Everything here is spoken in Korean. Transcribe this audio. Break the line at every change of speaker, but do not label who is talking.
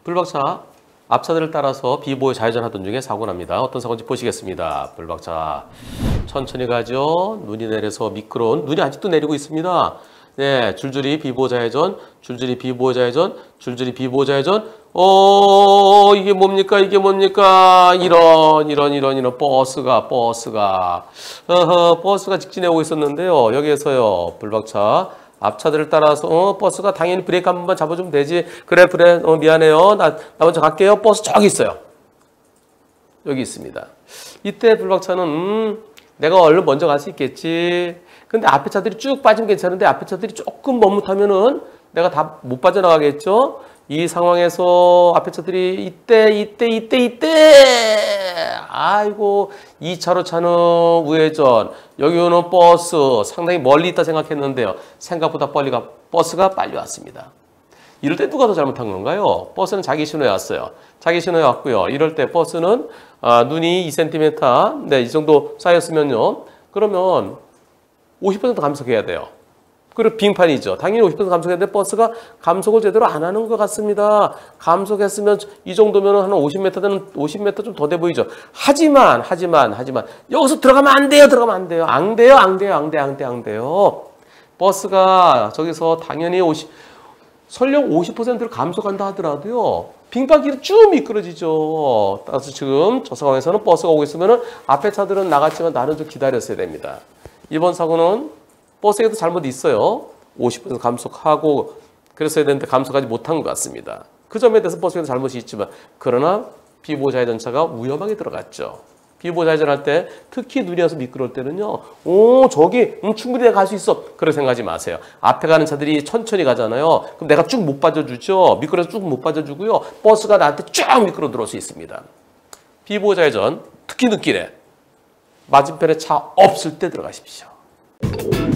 불박차 앞차들을 따라서 비보호 좌회전하던 중에 사고 납니다. 어떤 사고인지 보시겠습니다. 불박차 천천히 가죠. 눈이 내려서 미끄러운 눈이 아직도 내리고 있습니다. 네, 줄줄이 비보호 좌회전, 줄줄이 비보호 좌회전, 줄줄이 비보호 좌회전. 이게 뭡니까? 이게 뭡니까? 이런 버스가 직진해 오고 있었는데요. 여기에서요, 불박차 앞차들을 따라서 버스가 당연히 브레이크 한 번만 잡아주면 되지. 그래 미안해요. 나 먼저 갈게요. 버스 저기 있어요. 여기 있습니다. 이때 불박차는 내가 얼른 먼저 갈 수 있겠지. 근데 앞에 차들이 쭉 빠지면 괜찮은데 앞에 차들이 조금 머뭇하면은 내가 다 못 빠져나가겠죠. 이 상황에서 앞에 차들이 이때 아이고 2차로 차는 우회전 여기 오는 버스 상당히 멀리 있다 생각했는데요. 생각보다 버스가 빨리 왔습니다. 이럴 때 누가 더 잘못한 건가요? 버스는 자기 신호에 왔어요. 자기 신호에 왔고요. 이럴 때 버스는 눈이 2cm 네, 이 정도 쌓였으면요. 그러면 50% 감속해야 돼요. 그리고 빙판이죠. 당연히 50% 감속했는데 버스가 감속을 제대로 안 하는 것 같습니다. 감속했으면 이 정도면 한 50m는 50m 좀 더 돼 보이죠. 하지만 여기서 들어가면 안 돼요. 안 돼요. 버스가 저기서 당연히 설령 50%를 감속한다 하더라도요. 빙판길이 쭉 미끄러지죠. 따라서 지금 저 상황에서는 버스가 오고 있으면 앞에 차들은 나갔지만 나는 좀 기다렸어야 됩니다. 이번 사고는 버스에도 잘못이 있어요. 50% 감속하고 그랬어야 되는데 감속하지 못한 것 같습니다. 그 점에 대해서 버스에도 잘못이 있지만 그러나 비보호 좌회전차가 위험하게 들어갔죠. 비보호 좌회전할 때 특히 눈이 와서 미끄러울 때는요. 저기 충분히 내가 갈 수 있어. 그렇게 생각하지 마세요. 앞에 가는 차들이 천천히 가잖아요. 그럼 내가 쭉 못 빠져주죠. 미끄러서 쭉 못 빠져주고요. 버스가 나한테 쫙 미끄러 들어올 수 있습니다. 비보호 좌회전 특히 늦길에 맞은편에 차 없을 때 들어가십시오.